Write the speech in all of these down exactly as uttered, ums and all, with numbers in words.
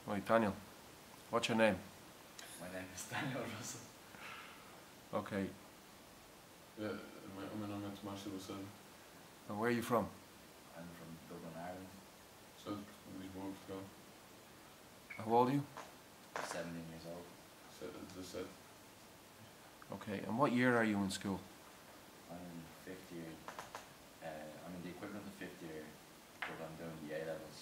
Right, Daniel, what's your name? My name is Daniel Russell. Okay, Ja, mijn, mijn naam is Marcel Wilson. and where are you from? I'm from Dublin, Ireland. Zuid Lisboa, Portugal. How old are you? seventeen years old. Zet- De set. Okay, and what year are you in school? I'm in fifth year. Uh, I'm in the equivalent of fifth year, but I'm doing the A levels.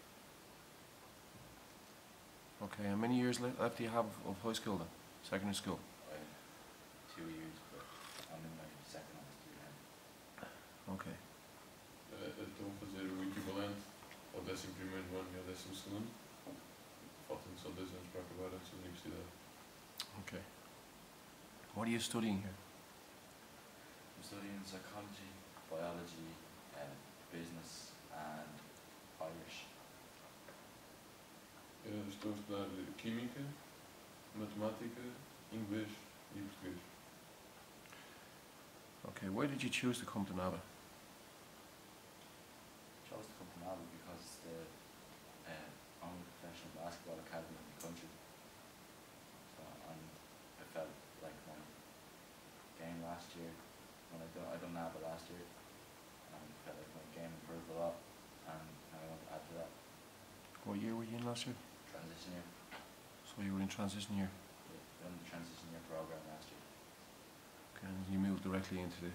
Okay, how many years le- left do you have of high school then? Secondary school? I have two years, but I'm in my second last year now. Okay. Uh, Estou a fazer o equivalente ao décimo primeiro ano e ao décimo segundo. Faltam só dois anos para acabar antes da universidade. Okay. What are you studying here? I'm studying psychology, biology, uh, business, and Irish. Uh, estou a estudar Química, Matemática, Inglês e Português. Okay, why did you choose to come to Nava? Chose to come to Navan because it's the uh, only professional basketball academy in the country. So, and I felt like my game last year, when I done, I done Nava last year, and I felt like my game improved a lot, and now I want to add to that. What year were you in last year? Transition year. So you were in transition year. Yeah, done the transition year program last year. Okay, and you moved directly into the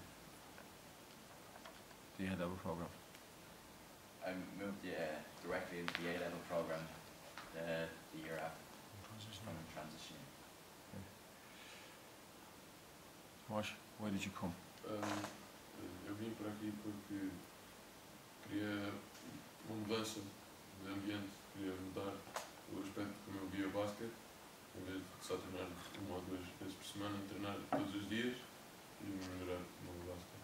the A level program. I moved uh, directly into the A level program the, the year after, Transition from year. transition year. Wash, why did you come? Um, eu vim para aqui porque queria uma mudança de ambiente, queria mudar o aspecto como eu via o basquete, em vez de só treinar uma ou duas vezes por semana, treinar todos os dias e melhorar no basquete.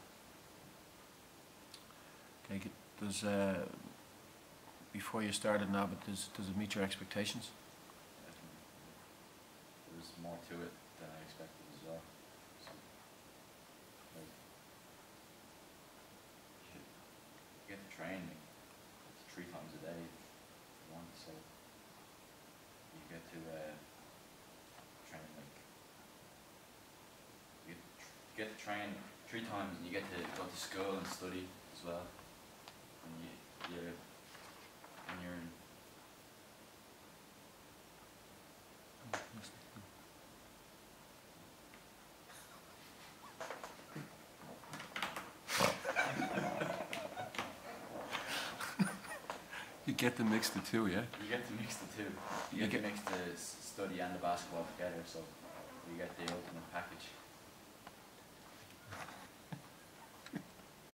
Okay, g- does uh, before you started Nava, does does it meet your expectations? Definitely. There was more to it than I expected as well. So, like, you you get to train like, three times a day if you want, so you get to uh, train like you get, tr- you get to train three times and you get to go to school and study as well. And you, you're, when you're in You get to mix the two, yeah? You get to mix the two. You, You get, get- to mix the s- study and the basketball together, so you get the ultimate package.